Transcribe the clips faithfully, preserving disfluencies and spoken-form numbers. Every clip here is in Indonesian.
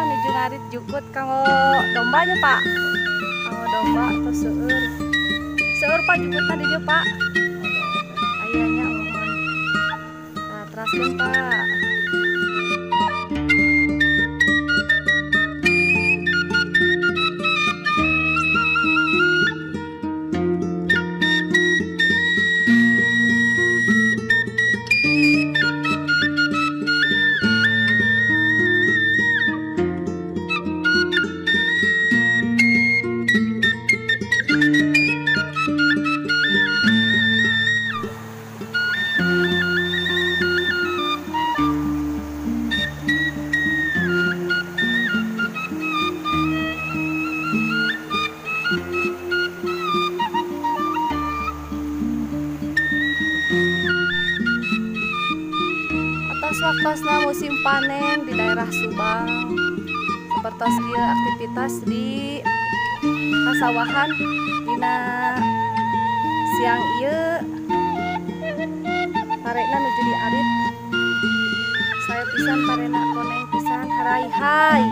nuju ngarit jukut kanggo dombanya Pak. Kanggo domba atau seueur. Seueur Pak jukutna di dieu Pak. Ayahnya mohon. Nah, teraskeun Pak. Waktosna musim panen di daerah Subang seperti ieu aktivitas di pasawahan dina siang ieu parena nuju di arit saya pisan parena koneng pisan harai hai.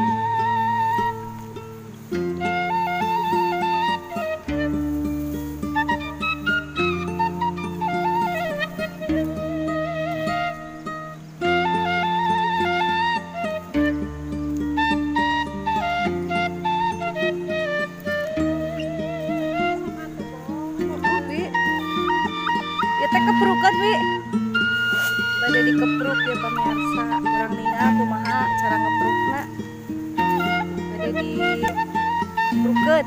Keprukan Wi bade dikepruk ya pemirsa kurang ningal kumaha cara ngeprukna bade diprukeun.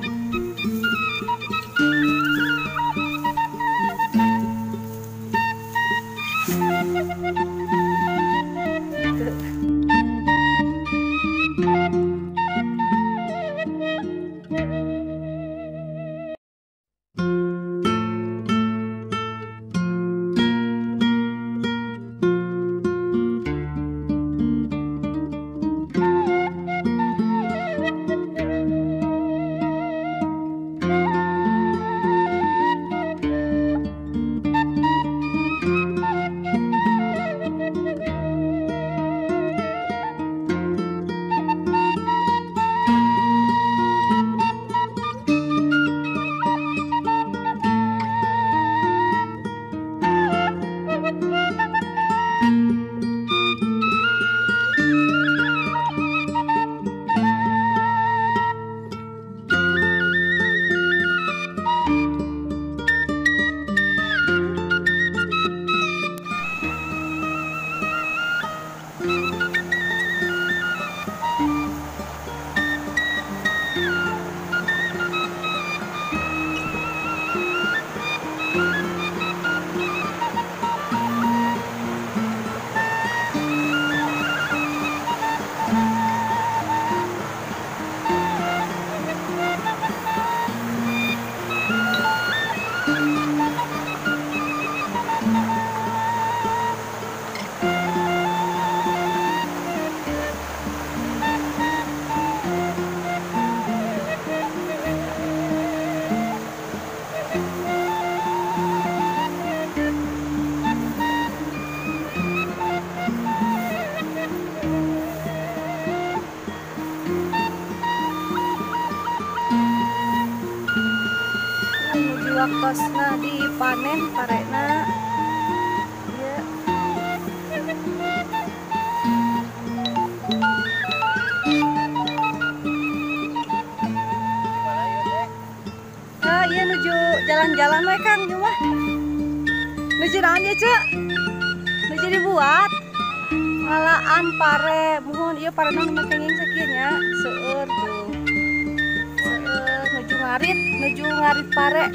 Waktosna dipanen parena ya. Ah iya nuju jalan-jalan we Kang cuma nuju naon ya Cek nuju dibuat ngalaan pare mohon ieu parena nu kenging sakieu nya seueur tuh seueur nuju ngarit nuju ngarit pare.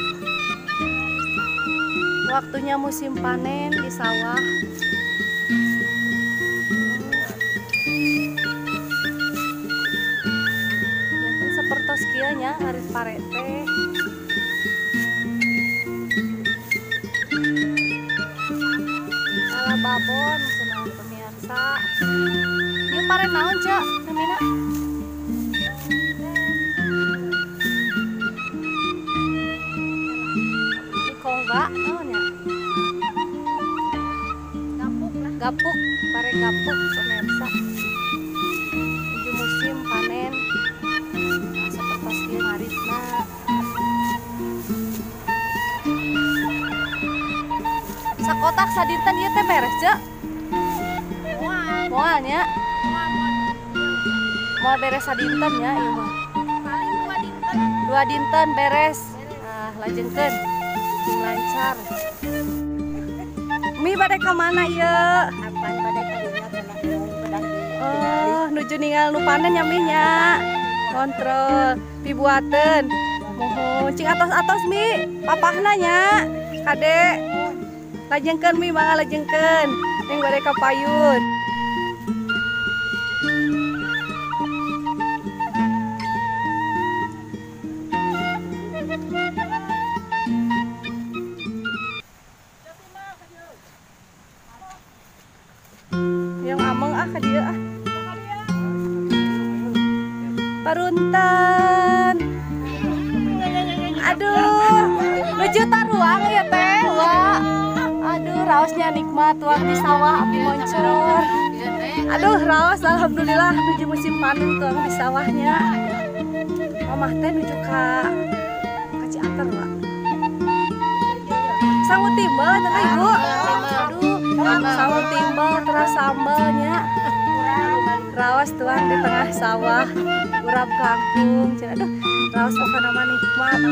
Waktunya musim panen di sawah. Ya, seperti kieu nya ngarit pare teh. Ala babon cenah pemirsa. Ieu pare naon, Cek? Namina? Kongga naon ya? Gapuk lah. Gapuk, pare gapuk pemirsa. Menuju musim panen. kotak sadinten ieu teh beres, Cek? Moal. Moal nya. Moal moal. Moal beres sadinten nya ieu mah. Paling dua dinten. Dua dinten beres. Nah, lajengkeun. Cing lancar. Mi bade ka mana ieu? Apaan pada kalinya kena pedang Oh, nuju ninggal nu panen nya Mi nya. Kontrol, pibuateun. Mohon cing atos-atos Mi, papahna nya. Kade. Lajengkeun Mi mangga lajengkeun. Ning bade ka payun. Yang ameng ah ka dieu ah. Parunten. Aduh, nuju taruang ya teh, Wak. Aduh, raosnya nikmat tuang di sawah api moncor. Aduh, raos alhamdulillah nuju musim panen tuang di sawahnya. Mamah teh nuju ka ka Ciater, Wak. Sawut timbal teh Ibu. Aduh, sawut timbal terus sambalnya. Raos tuang di tengah sawah. Urap kangkung. Aduh, raos pokoknya nama nikmat.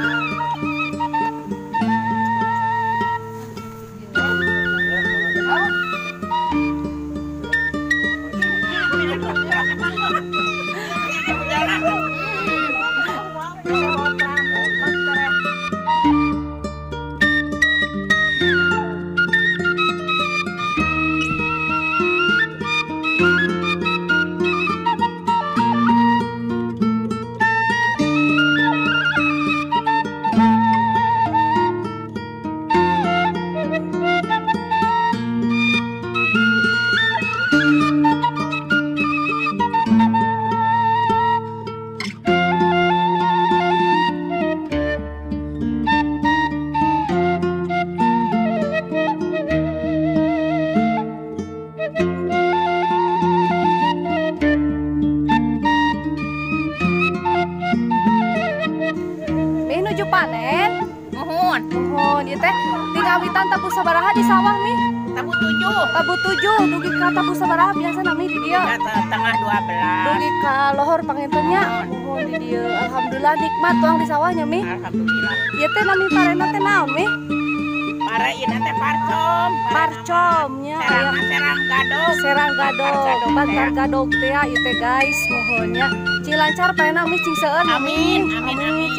Nuju panen, Mohon. mohon ieu teh tinggawitan tabu sabaraha di sawah Mi? Tabu tujuh. Tabu tujuh, dugi ka tabu sabaraha biasa nami di dieu. Tengah dua belas. Dugi ka lohor pangentennya, mohon di dieu. Alhamdulillah nikmat tuang di sawahnya Mi. Alhamdulillah. Ieu teh nami parena teh naon Mi? Para ina teh parcom. Parcomnya Serang aya serang gadog. serang gadog, bantar gadog teh ya ieu teh guys, mohonnya. Cing lancar parena Mi cing seueur. Amin, amin, amin.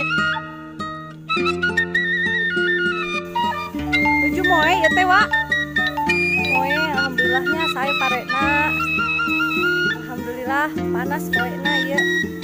Nuju moe ieu teh, Wak. Moe alhamdulillahnya saya parena. Alhamdulillah panas moena ieu.